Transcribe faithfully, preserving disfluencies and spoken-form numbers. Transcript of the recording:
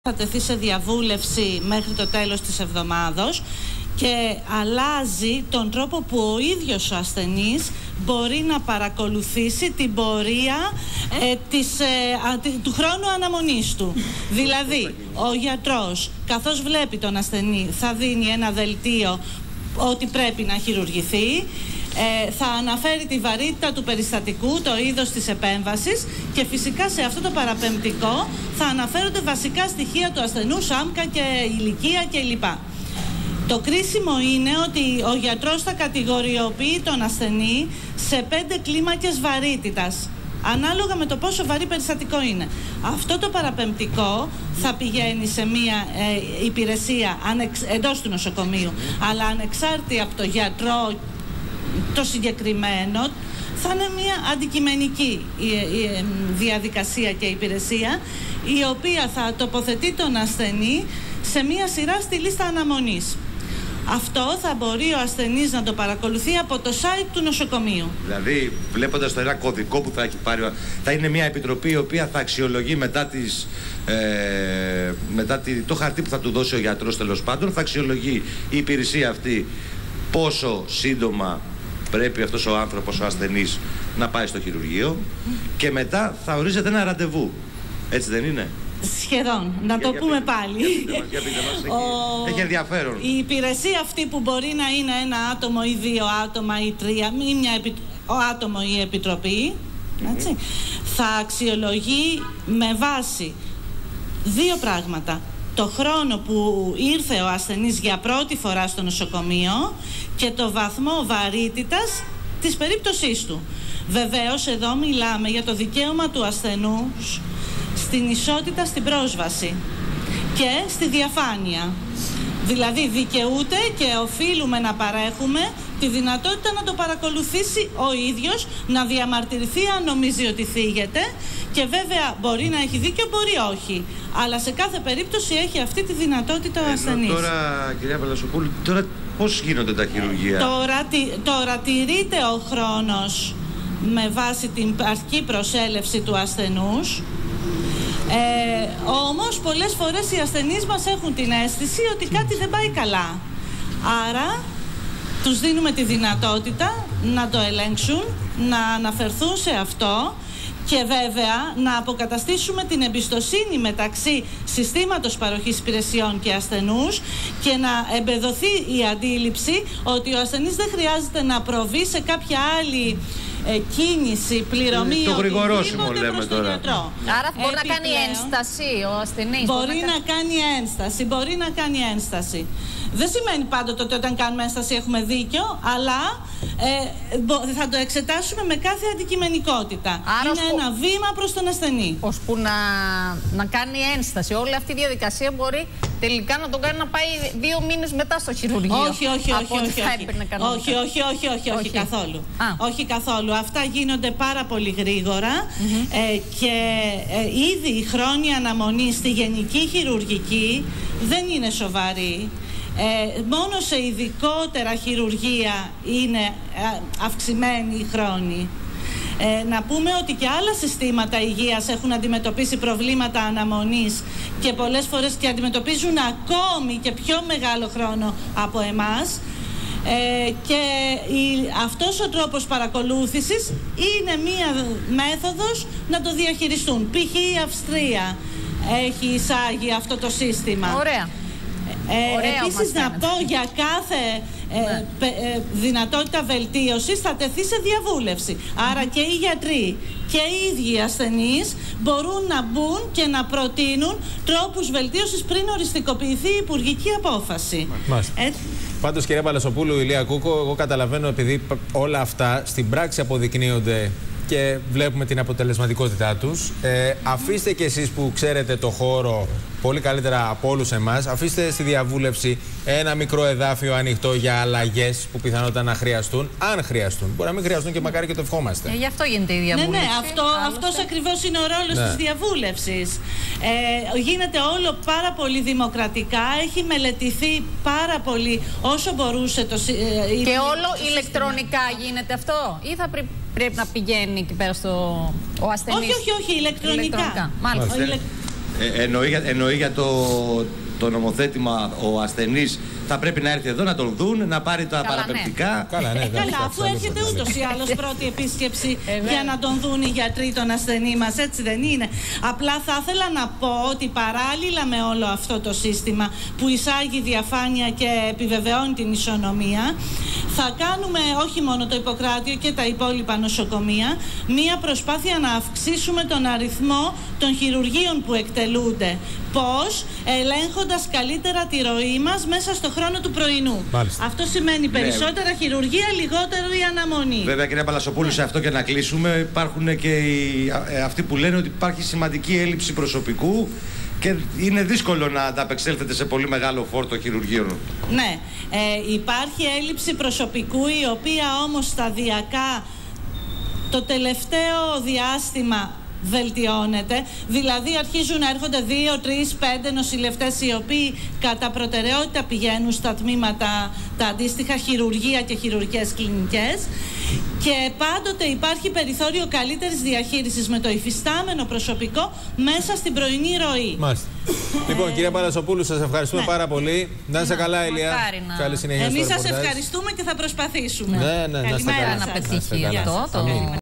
θα τεθεί σε διαβούλευση μέχρι το τέλος της εβδομάδος και αλλάζει τον τρόπο που ο ίδιος ο ασθενής μπορεί να παρακολουθήσει την πορεία ε, της, ε, α, του χρόνου αναμονής του. Δηλαδή, ο γιατρός, καθώς βλέπει τον ασθενή, θα δίνει ένα δελτίο ότι πρέπει να χειρουργηθεί, Ε, θα αναφέρει τη βαρύτητα του περιστατικού, το είδος της επέμβασης και φυσικά σε αυτό το παραπεμπτικό θα αναφέρονται βασικά στοιχεία του ασθενούς, άμκα και ηλικία κλπ. Το κρίσιμο είναι ότι ο γιατρός θα κατηγοριοποιεί τον ασθενή σε πέντε κλίμακες βαρύτητας, ανάλογα με το πόσο βαρύ περιστατικό είναι. Αυτό το παραπεμπτικό θα πηγαίνει σε μια ε, υπηρεσία ανεξ, εντός του νοσοκομείου, αλλά ανεξάρτητη από το γιατρό το συγκεκριμένο, θα είναι μια αντικειμενική διαδικασία και υπηρεσία, η οποία θα τοποθετεί τον ασθενή σε μια σειρά στη λίστα αναμονής. Αυτό θα μπορεί ο ασθενής να το παρακολουθεί από το site του νοσοκομείου. Δηλαδή, βλέποντας το ένα κωδικό που θα έχει πάρει, θα είναι μια επιτροπή η οποία θα αξιολογεί μετά, τις, ε, μετά τη, το χαρτί που θα του δώσει ο γιατρός, τέλος πάντων, θα αξιολογεί η υπηρεσία αυτή πόσο σύντομα πρέπει αυτός ο άνθρωπος, ο ασθενής, να πάει στο χειρουργείο και μετά θα ορίζεται ένα ραντεβού. Έτσι δεν είναι? Σχεδόν. Να το πούμε πάλι. Έχει ενδιαφέρον. Η υπηρεσία αυτή που μπορεί να είναι ένα άτομο ή δύο άτομα ή τρία, ή μια επι... ο άτομο ή επιτροπή, έτσι, θα αξιολογεί με βάση δύο πράγματα. Το χρόνο που ήρθε ο ασθενής για πρώτη φορά στο νοσοκομείο και το βαθμό βαρύτητας της περίπτωσής του. Βεβαίως εδώ μιλάμε για το δικαίωμα του ασθενούς στην ισότητα στην πρόσβαση και στη διαφάνεια. Δηλαδή δικαιούται και οφείλουμε να παρέχουμε τη δυνατότητα να το παρακολουθήσει ο ίδιος, να διαμαρτυρηθεί αν νομίζει ότι θίγεται και βέβαια μπορεί να έχει δίκιο, μπορεί όχι. Αλλά σε κάθε περίπτωση έχει αυτή τη δυνατότητα ο ασθενής. Τώρα, κυρία Παλασοπούλου, τώρα πώς γίνονται τα χειρουργεία? Τώρα, τώρα τηρείται ο χρόνος με βάση την αρχική προσέλευση του ασθενούς. Ε, όμως πολλές φορές οι ασθενείς μας έχουν την αίσθηση ότι κάτι δεν πάει καλά. Άρα τους δίνουμε τη δυνατότητα να το ελέγξουν, να αναφερθούν σε αυτό και βέβαια να αποκαταστήσουμε την εμπιστοσύνη μεταξύ συστήματος παροχής υπηρεσιών και ασθενούς και να εμπεδοθεί η αντίληψη ότι ο ασθενής δεν χρειάζεται να προβεί σε κάποια άλλη Ε, κίνηση, πληρωμή, το γρηγορόσιμο λέμε τώρα. Γιατρό. Άρα μπορεί Επιπλέον, να κάνει ένσταση ο ασθενής. Μπορεί, μπορεί να, να κάνει ένσταση, μπορεί να κάνει ένσταση. Δεν σημαίνει πάντοτε ότι όταν κάνουμε ένσταση έχουμε δίκιο, αλλά ε, θα το εξετάσουμε με κάθε αντικειμενικότητα. Άρα είναι ένα που... βήμα προς τον ασθενή. Ώσπου να, να κάνει ένσταση. Όλη αυτή η διαδικασία μπορεί τελικά να τον κάνει να πάει δύο μήνες μετά στο χειρουργείο. Όχι, όχι, όχι, όχι, όχι. όχι, όχι, όχι, όχι, όχι, καθόλου. Α. Όχι καθόλου. Αυτά γίνονται πάρα πολύ γρήγορα mm-hmm. ε, και ε, ήδη η χρόνια αναμονή στη γενική χειρουργική δεν είναι σοβαρή. Ε, μόνο σε ειδικότερα χειρουργεία είναι αυξημένη η χρόνη. Ε, να πούμε ότι και άλλα συστήματα υγείας έχουν αντιμετωπίσει προβλήματα αναμονής και πολλές φορές και αντιμετωπίζουν ακόμη και πιο μεγάλο χρόνο από εμάς. Ε, και η, αυτός ο τρόπος παρακολούθησης είναι μία μέθοδος να το διαχειριστούν. Π.χ. η Αυστρία έχει εισάγει αυτό το σύστημα. Ωραία. Ε, επίσης να πω για κάθε ε, ναι. πε, ε, δυνατότητα βελτίωσης θα τεθεί σε διαβούλευση. Άρα και οι γιατροί και οι ίδιοι ασθενείς μπορούν να μπουν και να προτείνουν τρόπους βελτίωσης πριν οριστικοποιηθεί η υπουργική απόφαση. Ε, Πάντως, κυρία Παλασοπούλου, Ηλία Κούκο, εγώ καταλαβαίνω επειδή όλα αυτά στην πράξη αποδεικνύονται και βλέπουμε την αποτελεσματικότητά τους. Ε, αφήστε και εσείς που ξέρετε το χώρο πολύ καλύτερα από όλους εμάς, αφήστε στη διαβούλευση ένα μικρό εδάφιο ανοιχτό για αλλαγές που πιθανότατα να χρειαστούν, αν χρειαστούν. Μπορεί να μην χρειαστούν και μακάρι και το ευχόμαστε. Ε, γι' αυτό γίνεται η διαβούλευση. Ναι, ναι, αυτό, αυτός ακριβώς είναι ο ρόλος ναι. της διαβούλευσης. Ε, γίνεται όλο πάρα πολύ δημοκρατικά, έχει μελετηθεί πάρα πολύ όσο μπορούσε το ε, Και όλο το ηλεκτρονικά γίνεται αυτό ή θα πρέπει πρέπει να πηγαίνει εκεί πέρα στο ο ασθενής? Όχι, όχι, όχι, ηλεκτρονικά. ηλεκτρονικά. Μάλιστα. Ε, εννοεί, εννοεί για το, το νομοθέτημα ο ασθενής θα πρέπει να έρθει εδώ να τον δουν, να πάρει τα Καλά, παραπεπτικά. Ναι. Καλά, ναι, Ε, καλά, αφού έρχεται ούτως ή άλλως πρώτη επίσκεψη ε, για να τον δουν οι γιατροί τον ασθενή μας, έτσι δεν είναι? Απλά θα ήθελα να πω ότι παράλληλα με όλο αυτό το σύστημα που εισάγει διαφάνεια και επιβεβαιώνει την ισονομία, θα κάνουμε όχι μόνο το Ιπποκράτιο και τα υπόλοιπα νοσοκομεία μία προσπάθεια να αυξήσουμε τον αριθμό των χειρουργείων που εκτελούνται. Πώς? Ελέγχοντας καλύτερα τη ροή μας μέσα στο χρόνο του πρωινού. Μάλιστα. Αυτό σημαίνει περισσότερα ναι. χειρουργία, λιγότερη αναμονή. Βέβαια, κυρία Παλασοπούλου, ναι. σε αυτό και να κλείσουμε, υπάρχουν και οι, αυτοί που λένε ότι υπάρχει σημαντική έλλειψη προσωπικού και είναι δύσκολο να ανταπεξέλθετε σε πολύ μεγάλο φόρτο χειρουργείων. Ναι, ε, υπάρχει έλλειψη προσωπικού, η οποία όμως σταδιακά το τελευταίο διάστημα βελτιώνεται. Δηλαδή αρχίζουν να έρχονται δύο, τρεις, πέντε νοσηλευτές οι οποίοι κατά προτεραιότητα πηγαίνουν στα τμήματα τα αντίστοιχα χειρουργία και χειρουργικές κλινικές, και πάντοτε υπάρχει περιθώριο καλύτερης διαχείρισης με το υφιστάμενο προσωπικό μέσα στην πρωινή ροή. Μάλιστα. Λοιπόν, κυρία Παλασοπούλου, σας ευχαριστούμε ναι. πάρα πολύ. Να είστε καλά, Ηλία. Να... Καλή συνέχεια. Εμείς σας ευχαριστούμε και θα προσπαθήσουμε. Ναι, ναι, Καλημέρα να πετύχει αυτό. Το...